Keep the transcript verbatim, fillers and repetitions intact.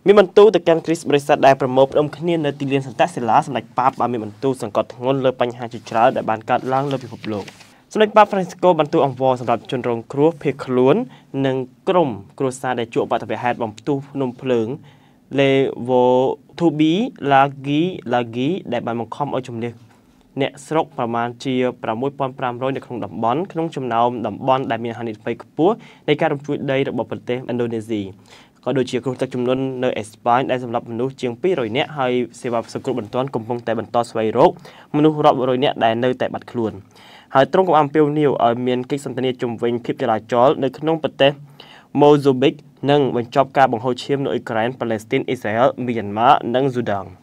មានបន្ទូទៅកាន់គ្រីស្បរិស័ទដែលប្រមូលផ្ដុំគ្នានៅទីលានសន្តសិលាសម្ដេចប៉ាបបានមានបន្ទូសង្កត់ធ្ងន់លើបញ្ហាជាច្រើនដែលបានកើតឡើងលើពិភពលោកសម្ដេចប៉ាបហ្វ្រាំងស៊ីស្កូបន្ទូអង្វរសម្រាប់ជនរងគ្រោះភៀសខ្លួននិងក្រុមគ្រួសារដែលជួបបាតុភូហេតុបំផ្ទុះភ្នំភ្លើងលេវូធូប៊ីឡាហ្គីឡាហ្គីដែលបានបង្ខំឲ្យជំនះអ្នកស្រុកប្រមាណជាប្រាំមួយពាន់ប្រាំរយនៅក្នុងតំបន់ក្នុងចំណោមតំបន់ដែលមានហានិភ័យខ្ពស់នៃការរំជួយដីរបស់ប្រទេសឥណ្ឌូនេស៊ីក៏ដូចជាគ្រោះទឹកជំនន់នៅអេស្ប៉ាញដែលសម្លាប់មនុស្សជាងពីររយនាក់ហើយសេវាសង្គ្រោះបន្ទាន់កំពុងតែបន្តស្វែងរកមនុស្សរាប់រយនាក់ដែលនៅតែបាត់ខ្លួនហើយទ្រង់ក៏អំពាវនាវឲ្យមានកិច្ចសន្ទនាជំវិញភាពចលាចលនៅក្នុងប្រទេសម៉ូហ្សូប៊ិកនិងបញ្ចប់ការបង្ហូរឈាមនៅអ៊ុយក្រែនប៉ាឡេស្ទីនអ៊ីស្រាអែលមីយ៉ាន់ម៉ានិងស៊ូដាន